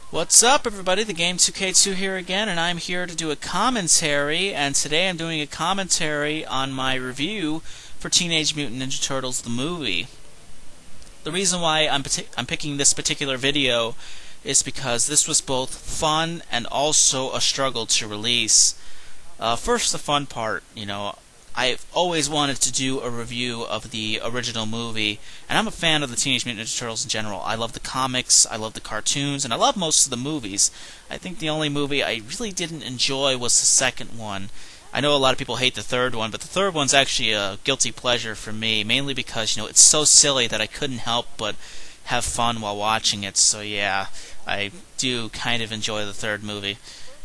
What's up, everybody? The Game 2K2 here again, and I'm here to do a commentary, and today I'm doing a commentary on my review for Teenage Mutant Ninja Turtles, the movie. The reason why I'm picking this particular video is because this was both fun and also a struggle to release. First, the fun part, I've always wanted to do a review of the original movie, and I'm a fan of the Teenage Mutant Ninja Turtles in general. I love the comics, I love the cartoons, and I love most of the movies. I think the only movie I really didn't enjoy was the second one. I know a lot of people hate the third one, but the third one's actually a guilty pleasure for me, mainly because, it's so silly that I couldn't help but have fun while watching it. So yeah, I do kind of enjoy the third movie.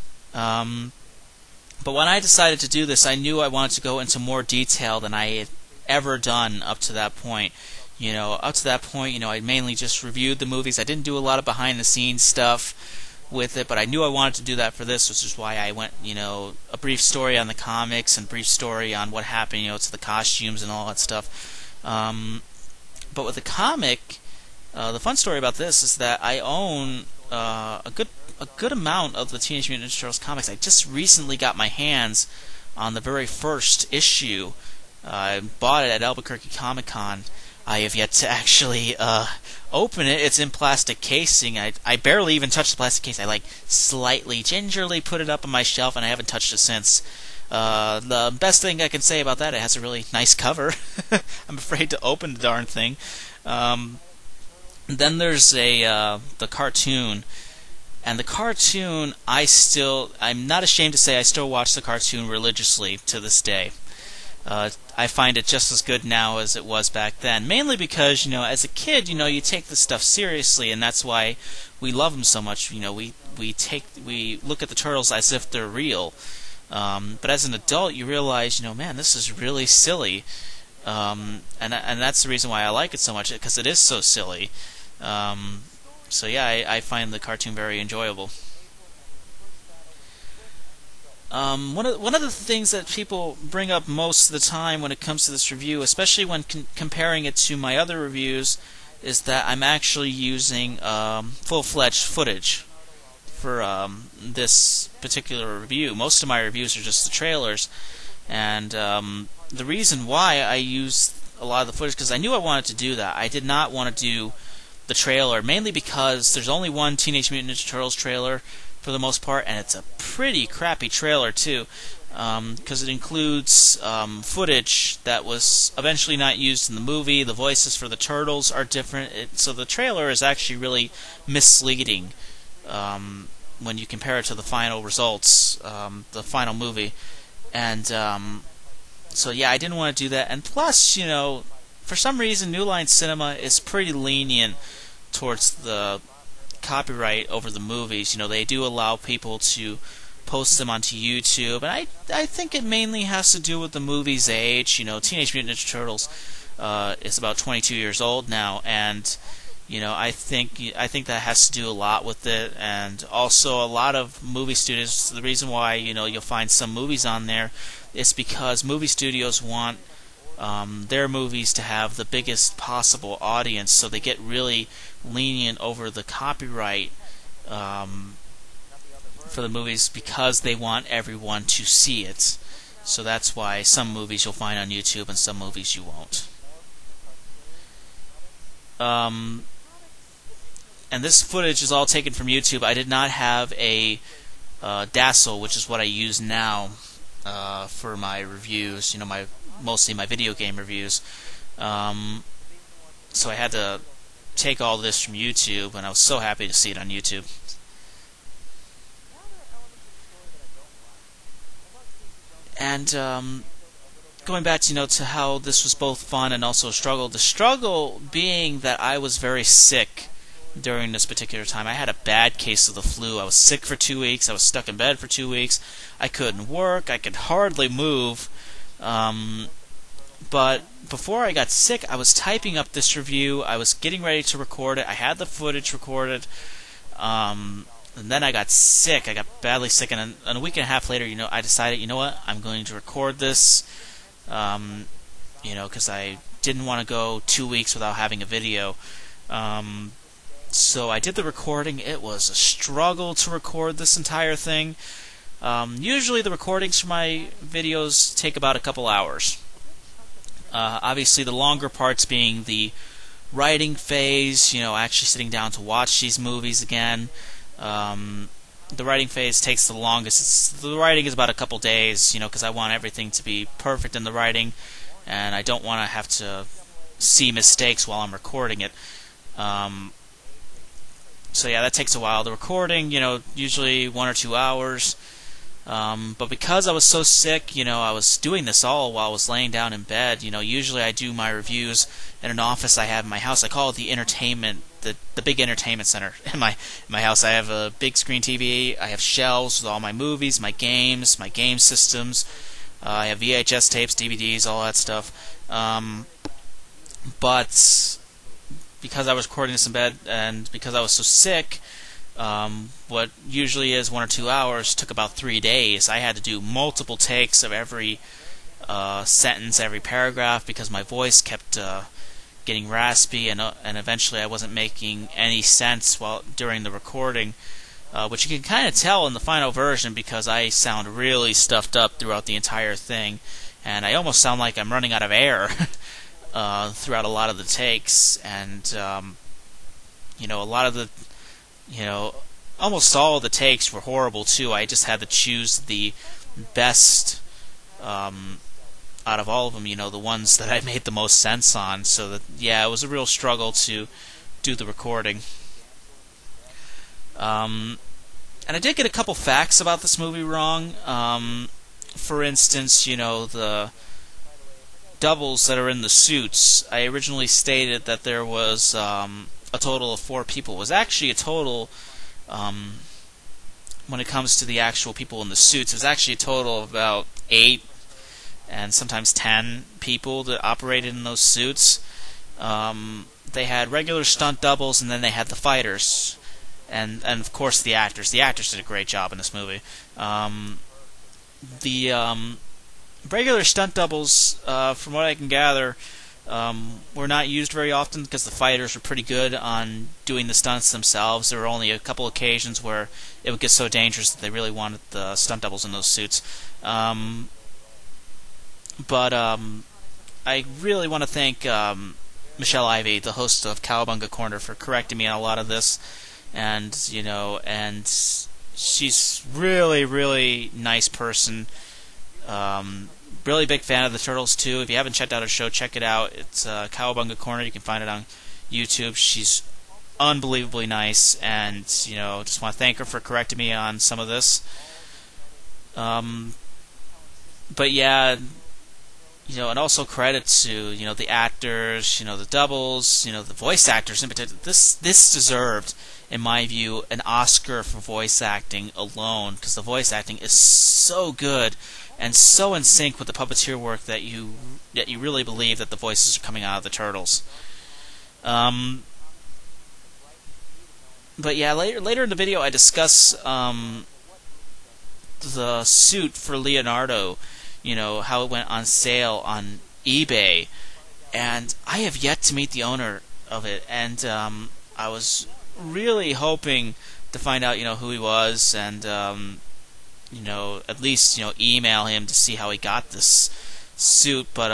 But when I decided to do this, I knew I wanted to go into more detail than I had ever done up to that point. Up to that point, I mainly just reviewed the movies. I didn't do a lot of behind-the-scenes stuff with it, but I knew I wanted to do that for this, which is why I went, a brief story on the comics and brief story on what happened, to the costumes and all that stuff. But with the comic, the fun story about this is that I own a good amount of the Teenage Mutant Ninja Turtles comics. I just recently got my hands on the very first issue. I bought it at Albuquerque Comic Con. I have yet to actually open it. It's in plastic casing. I barely even touched the plastic case. I slightly, gingerly put it up on my shelf, and I haven't touched it since. The best thing I can say about that, it has a really nice cover. I'm afraid to open the darn thing. Then there's the cartoon. And the cartoon, I'm not ashamed to say I still watch the cartoon religiously to this day. I find it just as good now as it was back then. Mainly because, as a kid, you take this stuff seriously, and that's why we love them so much. We look at the Turtles as if they're real. But as an adult, you realize, man, this is really silly. And that's the reason why I like it so much, because it is so silly. So yeah, I find the cartoon very enjoyable. One of the things that people bring up most of the time when it comes to this review, especially when comparing it to my other reviews, is that I'm actually using full-fledged footage for this particular review. Most of my reviews are just the trailers, and the reason why I use a lot of the footage, because I knew I wanted to do that. I did not want to do the trailer, mainly because there's only one Teenage Mutant Ninja Turtles trailer for the most part, and it's a pretty crappy trailer too, because it includes footage that was eventually not used in the movie. The voices for the Turtles are different, so the trailer is actually really misleading when you compare it to the final results, the final movie. And so yeah, I didn't want to do that, and plus, for some reason, New Line Cinema is pretty lenient towards the copyright over the movies. They do allow people to post them onto YouTube, and I think it mainly has to do with the movie's age. Teenage Mutant Ninja Turtles is about 22 years old now, and I think that has to do a lot with it. And also, a lot of movie studios. The reason why you'll find some movies on there is because movie studios want their movies to have the biggest possible audience, so they get really lenient over the copyright for the movies because they want everyone to see it. So that's why some movies you'll find on YouTube and some movies you won't. And this footage is all taken from YouTube. I did not have a Dazzle, which is what I use now for my reviews. Mostly my video game reviews. So I had to take all this from YouTube, and I was so happy to see it on YouTube. And going back to how this was both fun and also a struggle. The struggle being that I was very sick during this particular time. I had a bad case of the flu. I was sick for 2 weeks. I was stuck in bed for 2 weeks. I couldn't work. I could hardly move. But before I got sick, I was typing up this review. I was getting ready to record it. I had the footage recorded. And then I got sick. I got badly sick. And a week and a half later, I decided, what? I'm going to record this. Because I didn't want to go 2 weeks without having a video. So I did the recording. It was a struggle to record this entire thing. Usually the recordings for my videos take about a couple hours. Obviously the longer parts being the writing phase, actually sitting down to watch these movies again. The writing phase takes the longest. The writing is about a couple days, because I want everything to be perfect in the writing, and I don't want to have to see mistakes while I'm recording it. So yeah, that takes a while. The recording, usually 1 or 2 hours. But because I was so sick, I was doing this all while I was laying down in bed. Usually I do my reviews in an office I have in my house. I call it the entertainment, the big entertainment center in my house. I have a big screen TV. I have shelves with all my movies, my game systems. I have VHS tapes, DVDs, all that stuff. But because I was recording this in bed and because I was so sick, what usually is 1 or 2 hours took about 3 days. I had to do multiple takes of every sentence, every paragraph, because my voice kept getting raspy, and eventually I wasn't making any sense during the recording, which you can kind of tell in the final version because I sound really stuffed up throughout the entire thing, and I almost sound like I'm running out of air throughout a lot of the takes, and a lot of the almost all of the takes were horrible too. I just had to choose the best out of all of them, the ones that I made the most sense on. So that, yeah, it was a real struggle to do the recording. And I did get a couple facts about this movie wrong. For instance, the doubles that are in the suits. I originally stated that there was a total of 4 people. It was actually a total, when it comes to the actual people in the suits, it was actually a total of about 8 and sometimes 10 people that operated in those suits. They had regular stunt doubles, and then they had the fighters, and of course the actors. The actors did a great job in this movie. The regular stunt doubles, from what I can gather, were not used very often because the fighters were pretty good on doing the stunts themselves. There were only a couple occasions where it would get so dangerous that they really wanted the stunt doubles in those suits. But I really want to thank Michelle Ivey, the host of Cowabunga Corner, for correcting me on a lot of this, and she's really, really nice person. Really big fan of the Turtles too. If you haven't checked out her show, check it out. It's Cowabunga Corner. You can find it on YouTube. She's unbelievably nice, and just want to thank her for correcting me on some of this. But yeah, and also credit to the actors, the doubles, the voice actors in particular. This deserved, in my view, an Oscar for voice acting alone, because the voice acting is so good and so in sync with the puppeteer work that you really believe that the voices are coming out of the Turtles. But yeah, later in the video I discuss the suit for Leonardo, how it went on sale on eBay, and I have yet to meet the owner of it, and I was really hoping to find out who he was, and at least email him to see how he got this suit. But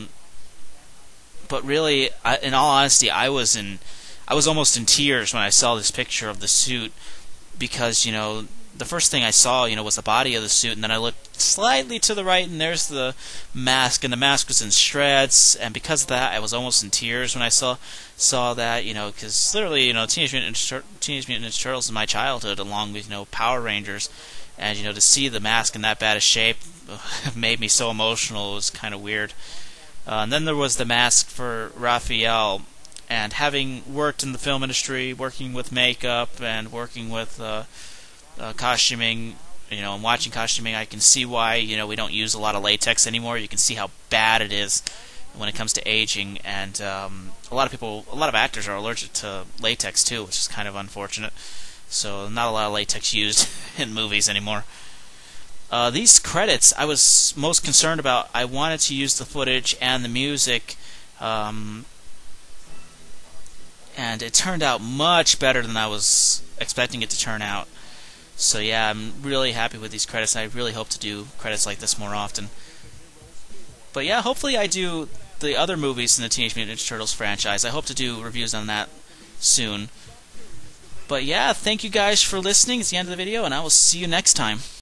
really, in all honesty, I was almost in tears when I saw this picture of the suit, because the first thing I saw was the body of the suit, and then I looked slightly to the right, and there's the mask, and the mask was in shreds, and because of that, I was almost in tears when I saw that, because literally, Teenage Mutant Ninja Turtles is my childhood, along with Power Rangers. And to see the mask in that bad a shape made me so emotional. It was kind of weird. And then there was the mask for Raphael. And having worked in the film industry, working with makeup and working with costuming, and watching costuming, I can see why we don't use a lot of latex anymore. You can see how bad it is when it comes to aging. And a lot of actors are allergic to latex too, which is kind of unfortunate. So not a lot of latex used in movies anymore. These credits I was most concerned about. I wanted to use the footage and the music and it turned out much better than I was expecting it to turn out. So yeah, I'm really happy with these credits. I really hope to do credits like this more often. But yeah, hopefully I do the other movies in the Teenage Mutant Ninja Turtles franchise. I hope to do reviews on that soon. But yeah, thank you guys for listening. It's the end of the video, and I will see you next time.